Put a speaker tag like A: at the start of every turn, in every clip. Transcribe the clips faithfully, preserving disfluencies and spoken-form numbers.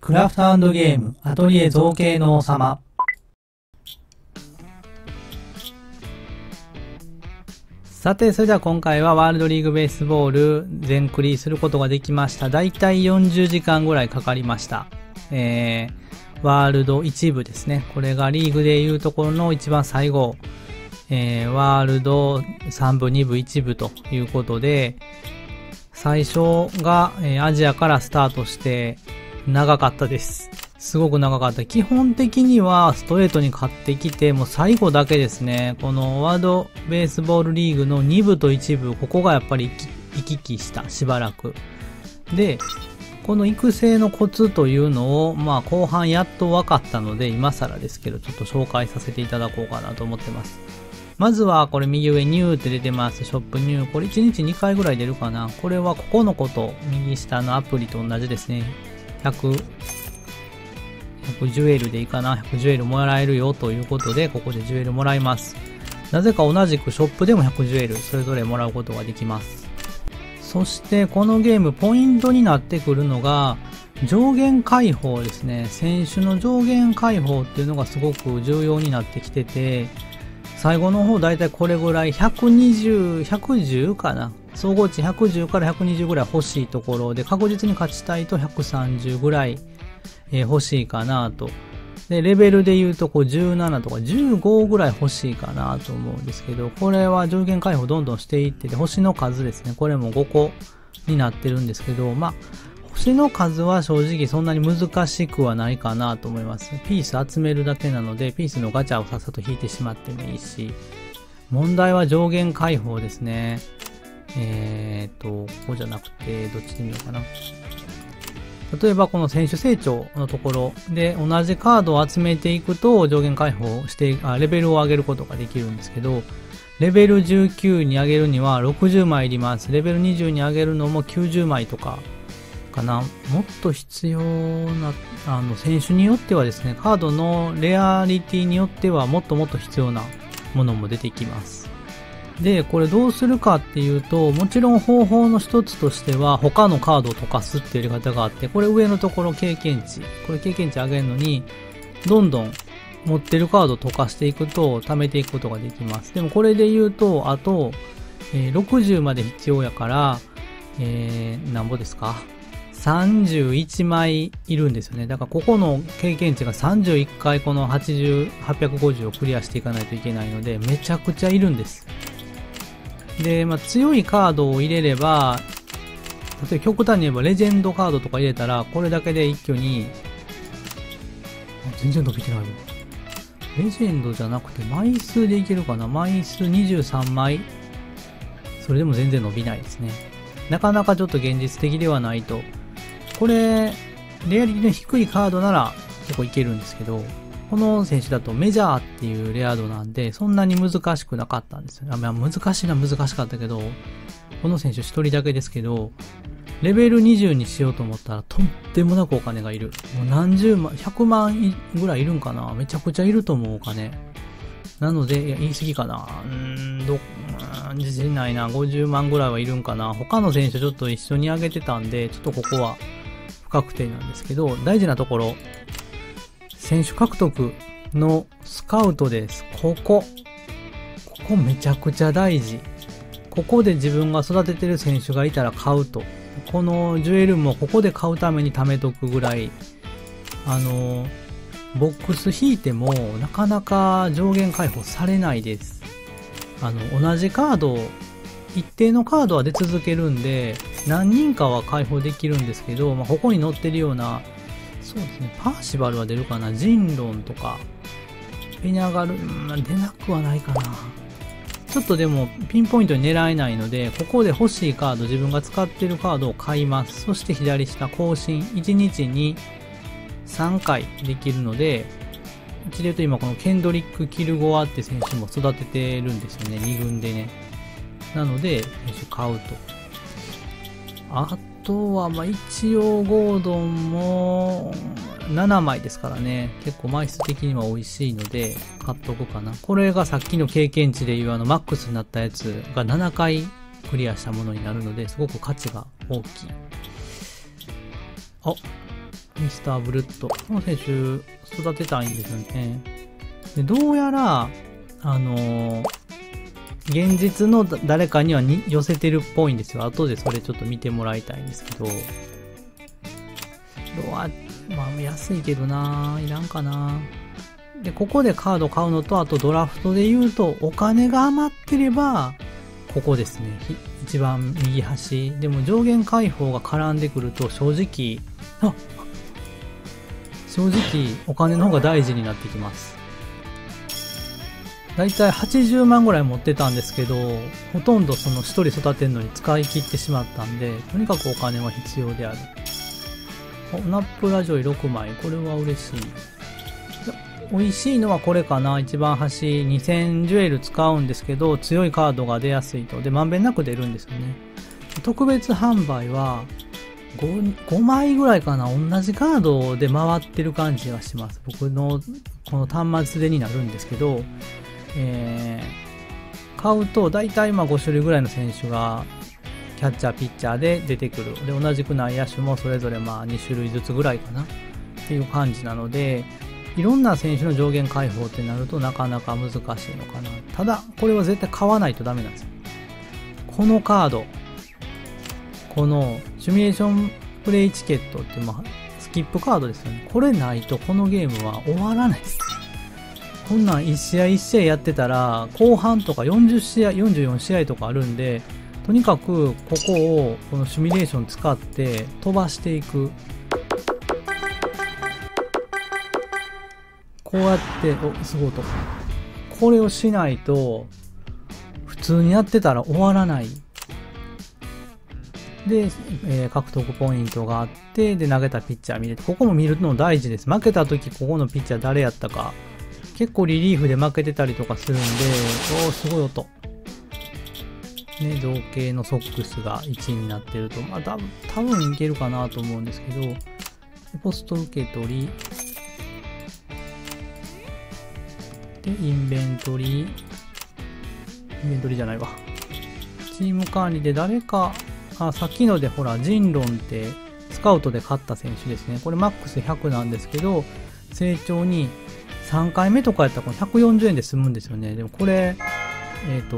A: クラフト&ゲームアトリエ造形の王様。さて、それでは今回はワールドリーグベースボール全クリすることができました。だいたいよんじゅうじかんぐらいかかりました。えー、ワールド一部ですね。これがリーグでいうところの一番最後、えー、ワールドさんぶ、にぶ、いちぶということで、最初が、えー、アジアからスタートして長かったです。すごく長かった。基本的にはストレートに勝ってきて、もう最後だけですね。このワールドベースボールリーグのにぶといちぶ、ここがやっぱり行き来した、しばらく。で、この育成のコツというのを、まあ後半やっと分かったので、今更ですけど、ちょっと紹介させていただこうかなと思ってます。まずはこれ右上ニューって出てます。ショップニュー。これいちにちにかいぐらい出るかな。これはここのこと、右下のアプリと同じですね。ひゃく、ひゃくジュエルでいいかな。ひゃくジュエルもらえるよということで、ここでジュエルもらいます。なぜか同じくショップでもひゃくジュエル、それぞれもらうことができます。そしてこのゲーム、ポイントになってくるのが、上限解放ですね。選手の上限解放っていうのがすごく重要になってきてて、最後の方だいたいこれぐらいひゃくにじゅう、ひゃくじゅうかな。総合値ひゃくじゅうからひゃくにじゅうぐらい欲しいところで、確実に勝ちたいとひゃくさんじゅうぐらい、えー、欲しいかなと。で、レベルで言うとこうじゅうななとかじゅうごぐらい欲しいかなと思うんですけど、これは上限解放どんどんしていってて、星の数ですね。これもごこになってるんですけど、まあ、星の数は正直そんなに難しくはないかなと思います。ピース集めるだけなので、ピースのガチャをさっさと引いてしまってもいいし、問題は上限解放ですね。えーと、ここじゃなくて、どっちで見ようかな。例えばこの選手成長のところで同じカードを集めていくと上限解放してあ、レベルを上げることができるんですけど、レベルじゅうきゅうに上げるにはろくじゅうまいいります。レベルにじゅうに上げるのもきゅうじゅうまいとかかな。もっと必要な、あの、選手によってはですね、カードのレアリティによってはもっともっと必要なものも出てきます。で、これどうするかっていうと、もちろん方法の一つとしては、他のカードを溶かすっていうやり方があって、これ上のところ経験値。これ経験値上げるのに、どんどん持ってるカードを溶かしていくと、貯めていくことができます。でもこれで言うと、あと、えー、ろくじゅうまで必要やから、えー、なんぼですかさんじゅういちまいいるんですよね。だからここの経験値がさんじゅういっかいこのはちじゅう、はっぴゃくごじゅうをクリアしていかないといけないので、めちゃくちゃいるんです。で、まあ、強いカードを入れれば、例えば極端に言えばレジェンドカードとか入れたら、これだけで一挙に、全然伸びてないわ。レジェンドじゃなくて枚数でいけるかな。枚数にじゅうさんまい。それでも全然伸びないですね。なかなかちょっと現実的ではないと。これ、レアリティの低いカードなら結構いけるんですけど、この選手だとメジャーっていうレア度なんで、そんなに難しくなかったんですよ。あ、まあ、難しいのは難しかったけど、この選手一人だけですけど、レベルにじゅうにしようと思ったらとんでもなくお金がいる。もう何十万、ひゃくまんぐらいいるんかな。めちゃくちゃいると思うお金。なので、いや、言い過ぎかな。うーん、ど、自信ないな。ごじゅうまんぐらいはいるんかな。他の選手ちょっと一緒に上げてたんで、ちょっとここは不確定なんですけど、大事なところ、選手獲得のスカウトです。ここ。ここめちゃくちゃ大事。ここで自分が育ててる選手がいたら買うと。このジュエルもここで買うために貯めとくぐらい、あの、ボックス引いてもなかなか上限解放されないです。あの、同じカード、一定のカードは出続けるんで、何人かは解放できるんですけど、まあ、ここに載ってるような、そうですね。パーシバルは出るかな。ジンロンとか。ペニャガル、ん出なくはないかな。ちょっとでもピンポイントに狙えないので、ここで欲しいカード、自分が使っているカードを買います。そして左下更新。いちにちにさんかいできるので、うちで言うと今このケンドリック・キルゴアって選手も育ててるんですよね。に軍でね。なので、選手買うと。ああとは、ま、一応ゴードンもななまいですからね。結構枚数的には美味しいので、買っとこうかな。これがさっきの経験値でいうあのマックスになったやつがななかいクリアしたものになるので、すごく価値が大きい。あ、 ミスターブルット。この選手、育てたいんですよね。で、どうやら、あのー、現実の誰かにはに寄せてるっぽいんですよ。後でそれちょっと見てもらいたいんですけど。どうは、まあ、安いけどな、いらんかな。で、ここでカード買うのと、あとドラフトで言うと、お金が余ってれば、ここですね。一番右端。でも上限解放が絡んでくると、正直、あ正直、お金の方が大事になってきます。だいたいはちじゅうまんぐらい持ってたんですけど、ほとんどその一人育てるのに使い切ってしまったんで、とにかくお金は必要である。ナップラジョイろくまい。これは嬉しい。美味しいのはこれかな。一番端にせんジュエル使うんですけど、強いカードが出やすいと。で、まんべんなく出るんですよね。特別販売は 5, ごまいぐらいかな。同じカードで回ってる感じがします。僕のこの端末でになるんですけど、えー、買うと大体まあご種類ぐらいの選手がキャッチャー、ピッチャーで出てくる。で、同じく内野手もそれぞれまあに種類ずつぐらいかなっていう感じなので、いろんな選手の上限解放ってなるとなかなか難しいのかな。ただ、これは絶対買わないとダメなんですよ。このカード、このシミュレーションプレイチケットって、まあ、スキップカードですよね。これないとこのゲームは終わらないです。こんなんいち試合いち試合やってたら、後半とかよんじゅう試合、よんじゅうよん試合とかあるんで、とにかくここをこのシミュレーション使って飛ばしていく。こうやって、お、すごい音。これをしないと、普通にやってたら終わらない。で、えー、獲得ポイントがあって、で、投げたピッチャー見れて、ここも見るの大事です。負けた時、ここのピッチャー誰やったか。結構リリーフで負けてたりとかするんで、おー、すごい音。ね、造形のソックスがいちになってると、まあ、多分、多分いけるかなと思うんですけど、ポスト受け取り、で、インベントリー、インベントリーじゃないわ。チーム管理で誰か、あ、さっきのでほら、ジンロンってスカウトで勝った選手ですね。これマックスひゃくなんですけど、成長にさんかいめとかやったらこのひゃくよんじゅうえんで済むんですよね。でもこれ、えっと、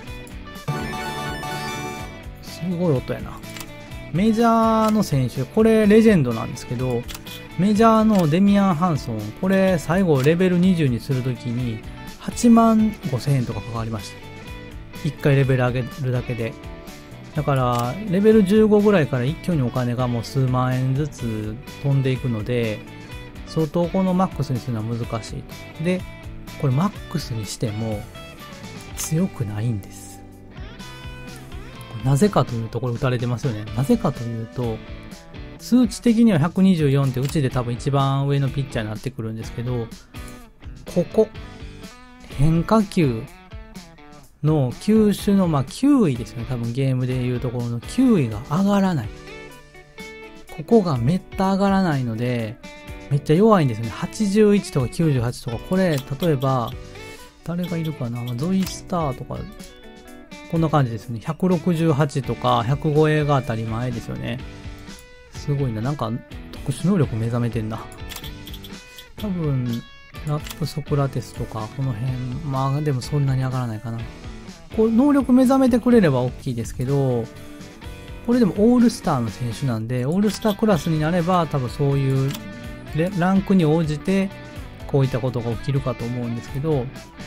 A: すごい音やな。メジャーの選手、これレジェンドなんですけど、メジャーのデミアン・ハンソン、これ最後レベルにじゅうにするときにはちまんごせんえんとかかかりました。いっかいレベル上げるだけで。だから、レベルじゅうごぐらいから一挙にお金がもう数万円ずつ飛んでいくので、相当このマックスにするのは難しい。で、これマックスにしても強くないんです。なぜかというと、これ打たれてますよね。なぜかというと、数値的にはひゃくにじゅうよんってうちで多分一番上のピッチャーになってくるんですけど、ここ、変化球の球種のまあきゅういですよね。多分ゲームでいうところのきゅういが上がらない。ここがめった上がらないので、めっちゃ弱いんですよね。はちじゅういちとかきゅうじゅうはちとか、これ、例えば、誰がいるかな、ゾイスターとか、こんな感じですね。ひゃくろくじゅうはちとかひゃくごえが当たり前ですよね。すごいな。なんか特殊能力目覚めてんな。多分、ラップソクラテスとか、この辺、まあでもそんなに上がらないかな。こう、能力目覚めてくれれば大きいですけど、これでもオールスターの選手なんで、オールスタークラスになれば多分そういうランクに応じてこういったことが起きるかと思うんですけど、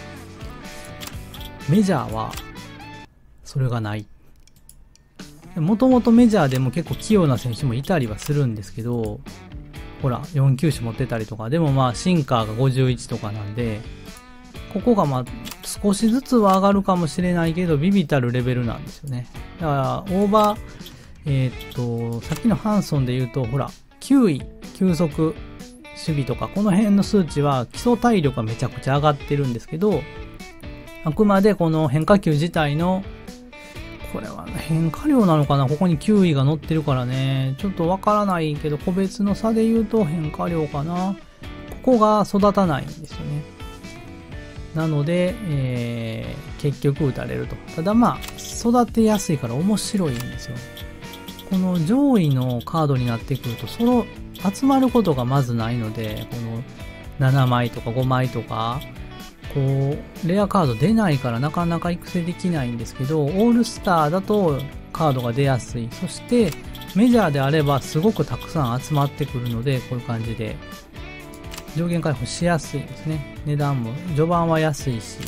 A: メジャーはそれがない。もともとメジャーでも結構器用な選手もいたりはするんですけど、ほら、よん球種持ってたりとか、でもまあシンカーがごじゅういちとかなんで、ここがまあ少しずつは上がるかもしれないけど、ビビたるレベルなんですよね。だから、オーバー、えー、っと、さっきのハンソンで言うと、ほら、きゅうい、球速、守備とか、この辺の数値は基礎体力がめちゃくちゃ上がってるんですけど、あくまでこの変化球自体の、これは変化量なのかな、ここにきゅういが乗ってるからね、ちょっとわからないけど、個別の差で言うと変化量かな。ここが育たないんですよね。なので、えー、結局打たれると。ただまあ、育てやすいから面白いんですよ。この上位のカードになってくると、その集まることがまずないので、このななまいとかごまいとか、こう、レアカード出ないからなかなか育成できないんですけど、オールスターだとカードが出やすい。そして、メジャーであればすごくたくさん集まってくるので、こういう感じで、上限解放しやすいですね。値段も、序盤は安いし、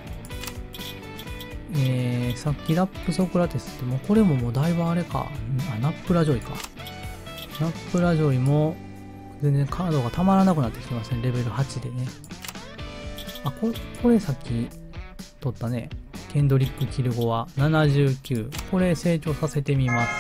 A: えー、さっきラップソクラテスってもうこれももうだいぶあれか。あ、ナップラジョイか。ナップラジョイも全然カードがたまらなくなってきてますね。レベルはちでね。あ、これ、これさっき取ったね。ケンドリック・キルゴはななじゅうきゅう。これ成長させてみます。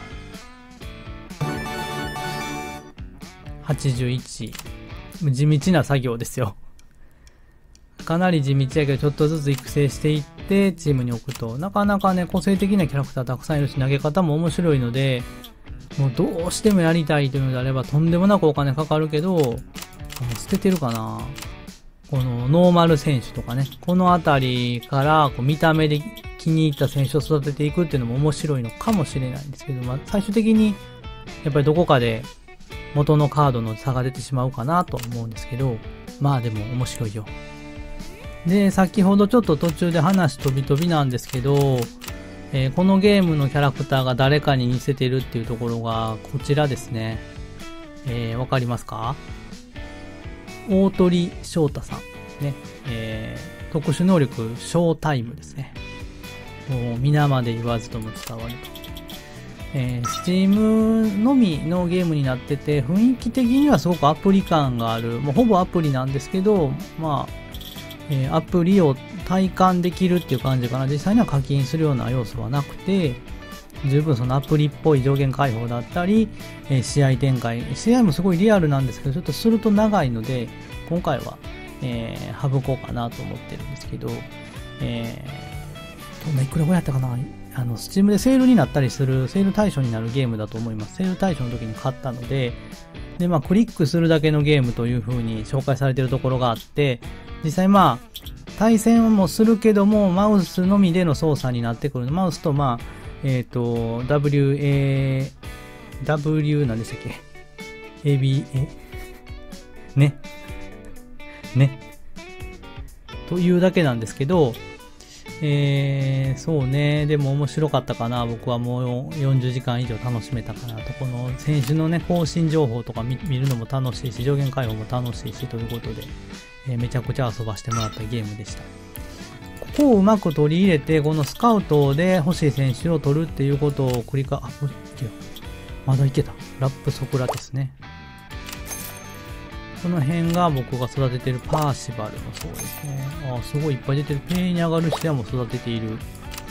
A: はちじゅういち。地道な作業ですよ。かなり地道やけどちょっとずつ育成していってチームに置くと、なかなかね、個性的なキャラクターたくさんいるし、投げ方も面白いので、もうどうしてもやりたいというのであればとんでもなくお金かかるけど、捨ててるかな、このノーマル選手とかね、このあたりからこう見た目で気に入った選手を育てていくっていうのも面白いのかもしれないんですけど、まあ最終的にやっぱりどこかで元のカードの差が出てしまうかなと思うんですけど、まあでも面白いよ。で、先ほどちょっと途中で話飛び飛びなんですけど、えー、このゲームのキャラクターが誰かに似せてるっていうところがこちらですね。えー、わかりますか？大鳥翔太さん。ね。えー、特殊能力、ショータイムですね。もう皆まで言わずとも伝わると。えー、Steam のみのゲームになってて、雰囲気的にはすごくアプリ感がある。もうほぼアプリなんですけど、まあ、えー、アプリを体感できるっていう感じかな。実際には課金するような要素はなくて、十分そのアプリっぽい上限解放だったり、えー、試合展開。試合もすごいリアルなんですけど、ちょっとすると長いので、今回は、えー、省こうかなと思ってるんですけど、えー、どんないくらぐらいやったかな。あの、Steam でセールになったりする、セール対象になるゲームだと思います。セール対象の時に買ったので、で、まあ、クリックするだけのゲームという風に紹介されているところがあって、実際まあ、対戦もするけども、マウスのみでの操作になってくる。マウスとまあ、えっと、ダブリューエー、ダブリュー なんでしたっけ ?エービー、えね。ね。というだけなんですけど、えー、そうね。でも面白かったかな。僕はもうよんじゅうじかん以上楽しめたかなと。この選手のね、更新情報とか 見, 見るのも楽しいし、上限解放も楽しいしということで、えー、めちゃくちゃ遊ばしてもらったゲームでした。ここをうまく取り入れて、このスカウトで欲しい選手を取るっていうことを繰り返、あ、これ、いけよ。まだいけた。ラップソクラテスね。この辺が僕が育ててるパーシバルもそうですね。あ、すごいいっぱい出てる。ペイに上がるシアも育てている。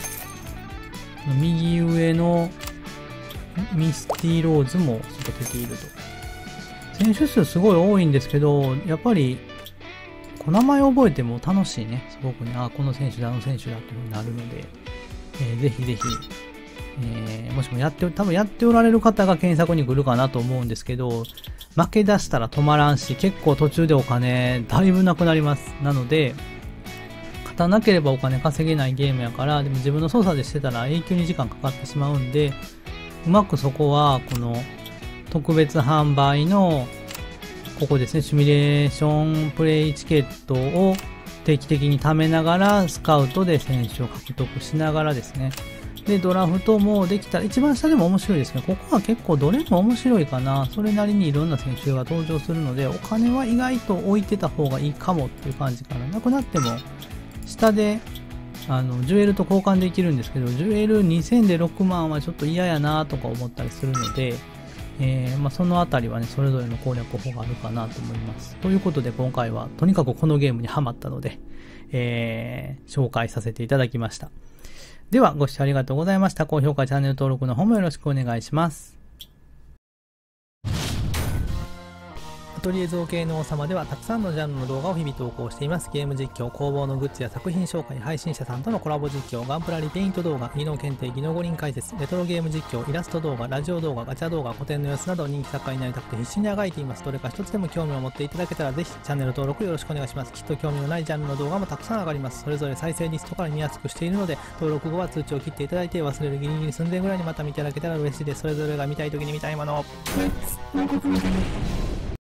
A: 右上のミスティローズも育てていると。選手数すごい多いんですけど、やっぱり、お名前を覚えても楽しいね。すごくね、あ、この選手だ、あの選手だっていう風になるので、えー、ぜひぜひ、えー、もしもやって、多分やっておられる方が検索に来るかなと思うんですけど、負け出したら止まらんし、結構途中でお金だいぶなくなります。なので、勝たなければお金稼げないゲームやから、でも自分の操作でしてたら永久に時間かかってしまうんで、うまくそこは、この特別販売の、ここですね、シミュレーションプレイチケットを定期的に貯めながら、スカウトで選手を獲得しながらですね。で、ドラフトもできたら、一番下でも面白いですけど、ここは結構どれも面白いかな。それなりにいろんな選手が登場するので、お金は意外と置いてた方がいいかもっていう感じかな。なくなっても、下で、あの、ジュエルと交換できるんですけど、ジュエルにせんでろくまんはちょっと嫌やなとか思ったりするので、えー、まあそのあたりはね、それぞれの攻略法があるかなと思います。ということで今回は、とにかくこのゲームにハマったので、えー、紹介させていただきました。では、ご視聴ありがとうございました。高評価、チャンネル登録の方もよろしくお願いします。 アトリエ造形の王様ではたくさんのジャンルの動画を日々投稿しています。ゲーム実況、工房のグッズや作品紹介、配信者さんとのコラボ実況、ガンプラリペイント動画、技能検定、技能五輪解説、レトロゲーム実況、イラスト動画、ラジオ動画、ガチャ動画、古典の様子など人気作家になりたくて必死にあがいています。どれか一つでも興味を持っていただけたらぜひチャンネル登録よろしくお願いします。きっと興味のないジャンルの動画もたくさん上がります。それぞれ再生リストから見やすくしているので、登録後は通知を切っていただいて忘れるギリギリ寸前ぐらいにまた見ていただけたら嬉しいです。それぞれが見たい時に見たいものを。